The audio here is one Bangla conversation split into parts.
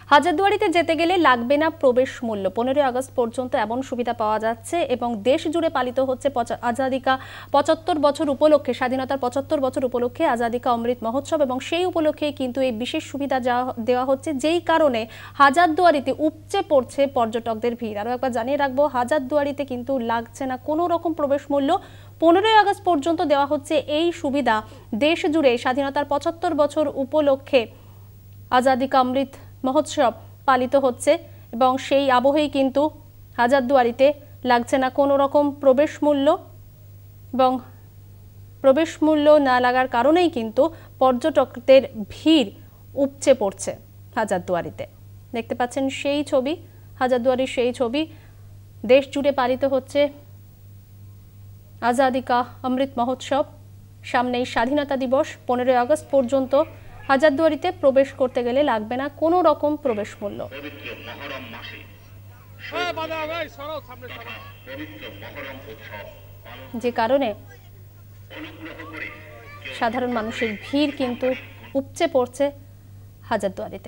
হাজারদুয়ারিতে যেতে গেলে লাগবে না প্রবেশ মূল্য। 15 আগস্ট পর্যন্ত এমন সুবিধা পাওয়া যাচ্ছে এবং দেশ জুড়ে পালিত হচ্ছে আজাদি কা 75 বছর উপলক্ষে, স্বাধীনতার 75 বছর উপলক্ষে আজাদি কা অমৃত মহোৎসব, এবং সেই উপলক্ষে কিন্তু এই বিশেষ সুবিধা দেওয়া হচ্ছে, যেই কারণে হাজারদুয়ারিতে উপচে পড়ছে পর্যটকদের ভিড়। আরও একবার জানিয়ে রাখবো, হাজারদুয়ারিতে কিন্তু লাগছে না কোনো রকম প্রবেশ মূল্য। 15 আগস্ট পর্যন্ত দেওয়া হচ্ছে এই সুবিধা। দেশ জুড়ে স্বাধীনতার 75 বছর উপলক্ষে আজাদি কা অমৃত মহোৎসব পালিত হচ্ছে এবং সেই আবহেই কিন্তু হাজারদুয়ারিতে লাগছে না কোনো রকম প্রবেশ মূল্য, এবং প্রবেশ মূল্য না লাগার কারণেই কিন্তু পর্যটকদের ভিড় উপচে পড়ছে হাজারদুয়ারিতে। দেখতে পাচ্ছেন সেই ছবি, হাজারদুয়ারির সেই ছবি। দেশ জুড়ে পালিত হচ্ছে আজাদি কা অমৃত মহোৎসব, সামনেই স্বাধীনতা দিবস। 15 আগস্ট পর্যন্ত হাজারদুয়ারিতে প্রবেশ করতে গেলে লাগবে না কোনো রকম প্রবেশ মূল্য, যে কারণে সাধারণ মানুষের ভিড় কিন্তু উপচে পড়ছে হাজারদুয়ারিতে।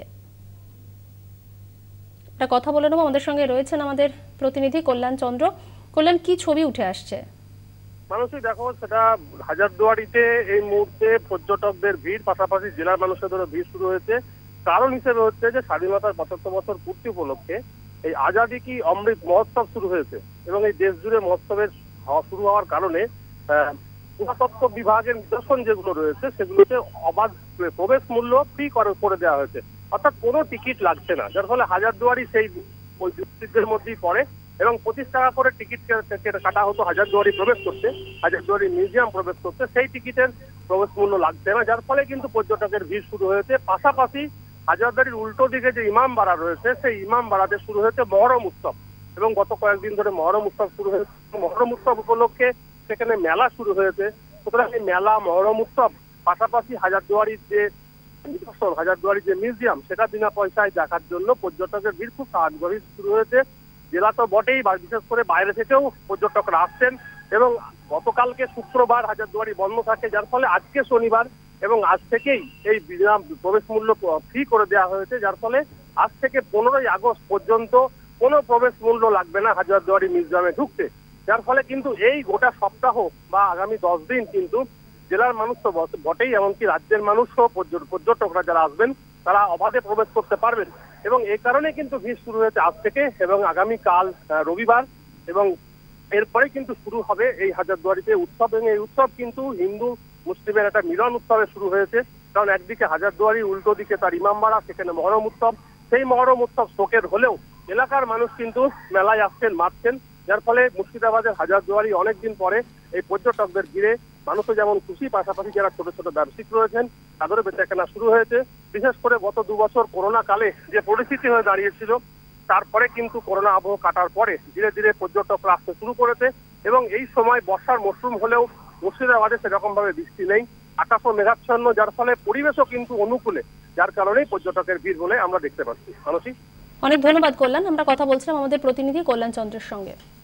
একটা কথা বলে নেব, আমাদের সঙ্গে রয়েছেন আমাদের প্রতিনিধি কল্যাণ চন্দ্র। কল্যাণ, কি ছবি উঠে আসছে? মানুষই দেখো, সেটা হাজারদুয়ারিতে এই মুহূর্তে পর্যটকদের ভিড়, পাশাপাশি জেলার মানুষেরও ভিড় শুরু হয়েছে। কারণ হিসেবে হচ্ছে যে স্বাধীনতার 75 বছর পূর্তি উপলক্ষে এই আজাদি কি অমৃত মহোৎসব শুরু হয়েছে এবং এই দেশ জুড়ে মহোৎসবের শুরু হওয়ার কারণে পুরাতত্ত্ব বিভাগের নিদর্শন যেগুলো রয়েছে সেগুলোতে অবাধ প্রবেশ মূল্য ফ্রি করে দেওয়া হয়েছে, অর্থাৎ কোনো টিকিট লাগছে না। যার ফলে হাজারদুয়ারি সেই ওই যুক্তিদের মধ্যেই পড়ে এবং 25 টাকা করে টিকিট কাটা হতো হাজারদুয়ারি প্রবেশ করতে, হাজারদুয়ারি মিউজিয়াম প্রবেশ করতে। সেই টিকিটের প্রবেশ মূল্য লাগছে না, যার ফলে কিন্তু পর্যটকের ভিড় শুরু হয়েছে। পাশাপাশি হাজারদুয়ারির উল্টো দিকে যে ইমামবাড়া রয়েছে সেই ইমামবাড়াতে শুরু হয়েছে মহরম উৎসব, এবং গত কয়েকদিন ধরে মহরম উৎসব শুরু হয়েছে। মহরম উৎসব উপলক্ষে সেখানে মেলা শুরু হয়েছে। সুতরাং এই মেলা, মহরম উৎসব, পাশাপাশি হাজারদুয়ারির যে নিদর্শন, হাজারদুয়ারির যে মিউজিয়াম, সেটা বিনা পয়সায় দেখার জন্য পর্যটকের ভিড় খুব স্বাভাবিকভাবেই শুরু হয়েছে। জেলা তো বটেই, বিশেষ করে বাইরে থেকেও পর্যটকরা আসছেন এবং গতকালকে শুক্রবার হাজারদুয়ারি বন্ধ থাকে, যার ফলে আজকে শনিবার এবং আজ থেকেই এই প্রবেশ মূল্য ফ্রি করে দেওয়া হয়েছে। যার ফলে আজ থেকে 15 আগস্ট পর্যন্ত কোনো প্রবেশ মূল্য লাগবে না হাজারদুয়ারি মিউজিয়ামে ঢুকতে। যার ফলে কিন্তু এই গোটা সপ্তাহ বা আগামী 10 দিন কিন্তু জেলার মানুষ তো বটেই, এমনকি রাজ্যের মানুষও, পর্যটকরা যারা আসবেন তারা অবাধে প্রবেশ করতে পারবেন। এবং এই কারণে কিন্তু ভিড় শুরু হয়েছে আজ থেকে, এবং আগামী কাল রবিবার এবং এরপরে কিন্তু শুরু হবে এই হাজারদুয়ারিতে উৎসব। এবং এই উৎসব কিন্তু হিন্দু মুসলিমের একটা মিলন উৎসবে শুরু হয়েছে। কারণ একদিকে হাজারদুয়ারি, উল্টো দিকে তার ইমামবাড়া, সেখানে মহরম উৎসব। সেই মহরম উৎসব শোকের হলেও এলাকার মানুষ কিন্তু মেলায় আসছেন, মাতছেন। যার ফলে মুর্শিদাবাদের হাজারদুয়ারি অনেকদিন পরে এই পর্যটকদের ভিড়ে মানুষও যেমন খুশি, পাশাপাশি যারা ছোট ছোট ব্যবসায়িক রয়েছেন তাদেরও বেচাকেনা শুরু হয়েছে। বিশেষ করে গত 2 বছর করোনা কালে যে পরিস্থিতি হয়ে দাঁড়িয়েছিল, তারপরে কিন্তু করোনা আবহ কাটার পরে ধীরে ধীরে পর্যটকরা আসতে শুরু করেছে। এবং এই সময় বর্ষার মরশুম হলেও মুর্শিদাবাদে সেরকম ভাবে বৃষ্টি নেই, আকাশও মেঘাচ্ছন্ন, যার ফলে পরিবেশও কিন্তু অনুকূলে, যার কারণেই পর্যটকের ভিড় বলে আমরা দেখতে পাচ্ছি। মানসী, অনেক ধন্যবাদ কল্যাণ। আমরা কথা বলছিলাম আমাদের প্রতিনিধি কল্যাণ চন্দ্রের সঙ্গে।